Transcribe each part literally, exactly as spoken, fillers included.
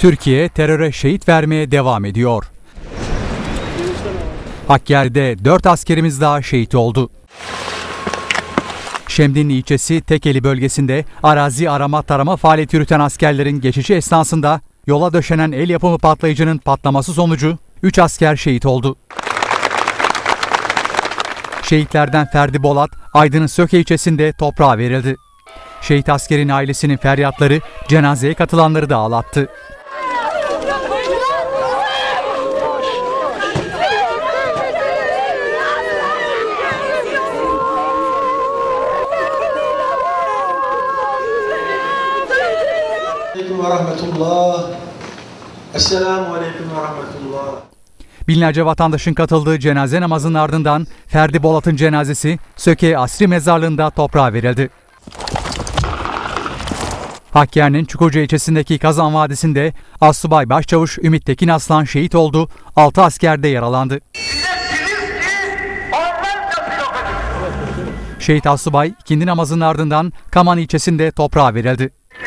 Türkiye teröre şehit vermeye devam ediyor. Hakkari'de dört askerimiz daha şehit oldu. Şemdinli ilçesi Tekeli bölgesinde arazi arama tarama faaliyeti yürüten askerlerin geçişi esnasında yola döşenen el yapımı patlayıcının patlaması sonucu üç asker şehit oldu. Şehitlerden Ferdi Bolat, Aydın'ın Söke ilçesinde toprağa verildi. Şehit askerin ailesinin feryatları cenazeye katılanları da ağlattı. Aleyküm ve rahmetullah. Esselamu aleyküm ve rahmetullah. Binlerce vatandaşın katıldığı cenaze namazının ardından Ferdi Bolat'ın cenazesi Söke Asri Mezarlığı'nda toprağa verildi. Hakkari'nin Çukurca ilçesindeki Kazan Vadisi'nde Astsubay Başçavuş Ümit Tekin Aslan şehit oldu, altı asker de yaralandı. Şehit Astsubay ikindi namazının ardından Kaman ilçesinde toprağa verildi.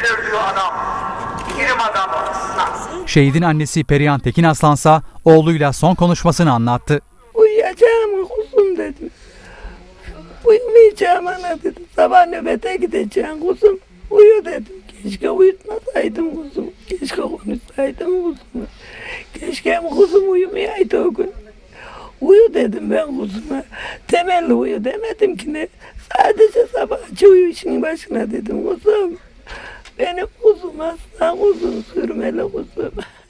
Şehidin annesi Perihan Tekin Aslansa oğluyla son konuşmasını anlattı. Uyuyacağım kuzum dedim. Uyumayacağım ana dedim. Sabah nöbete gideceğim kuzum. Uyu dedim. Keşke uyutmasaydım kuzum. Keşke konuşsaydım kuzum. Keşke kuzum uyumayaydı o gün. Uyu dedim ben kuzuma. Temelli uyu demedim ki ne. Sadece sabahçı uyu işinin başına dedim kuzum. Benim kuzum aslan uzun sürmeli kuzum.